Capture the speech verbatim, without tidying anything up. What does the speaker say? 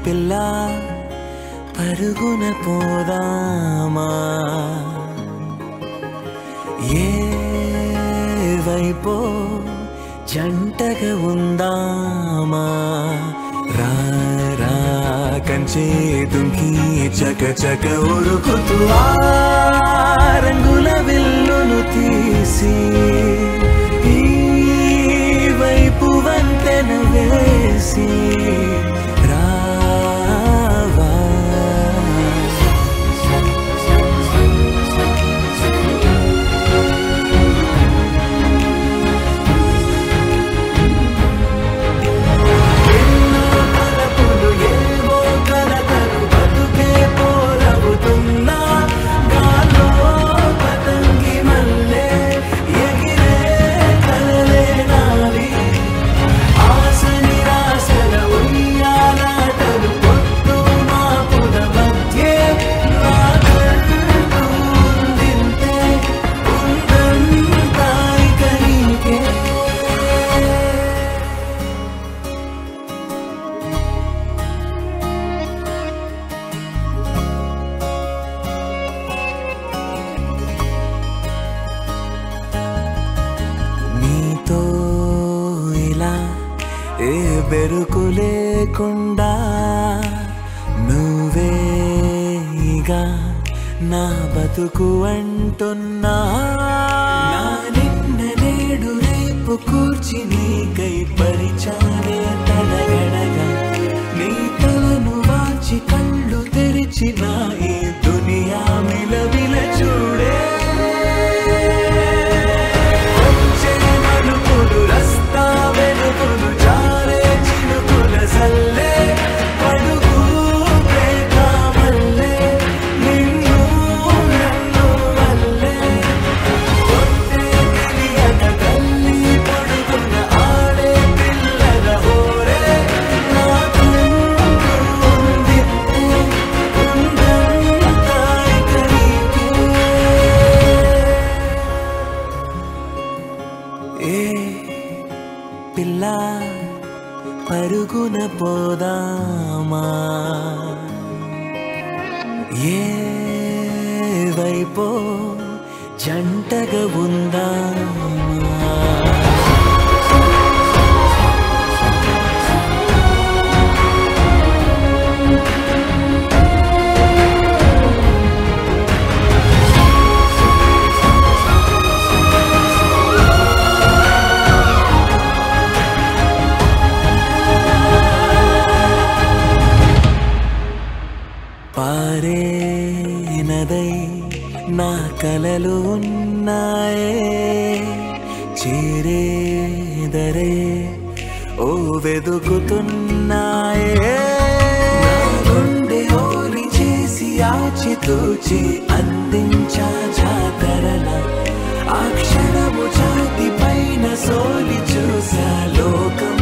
పిల్ల పరుగున పోదామా ఏ వైపో జంటగా ఉందామా రా రా కంచే దుంకి చక చక ఉరుకుతూ ఆ రంగుల విల్లును తీసి ఈ వైపు వంతెన వేసి రావా ఎన్నో తలపులు ఏవో కలతలు బతుకే పోరవుతున్నా గాలో పతంగి మల్లె ఎగిరే కలలే నావి ఆశ నిరాశల ఉయ్యాలాటలు పొద్దు మాపుల మధ్య నాకంటూ ఉందింతే ఉందంతా ఇక నీకే నీతో ఇలా ఏ బెరుకు లేకుండా నువ్వేగా నా బతుకు అంటున్నా నా నిన్న నేడు రేపు కూర్చి నీకై పరిచాలే తడగడగా నీ తలను వాచి కళ్ళు తెరిచిన ఈ దునియా మిలవిల చూడే వచ్చే మలుపులు రస్తా వెలుగులు జారే చినుకుల సల్లే పడుగు ప్రేమ మల్లె నిన్ను నన్ను వల్లే కొట్టే తెలియక తల్లి పొడుగున ఆడే పిల్లల హోరే నాకుంటూ ఉందింతే ఉందంతా ఇక నీకే ఏ పిల్ల పరుగున పోదామా ఏ వైపో జంటగా ఉందామా పారే నదై నా కలలు ఉన్నాయే చేరేదరే ఓ వెదుకుతున్నాయే నా గుండె ఓలి చేసి ఆచితూచి అందించా జాతరల ఆ క్షణము ఛాతి పైన సోలి చూసా లోకం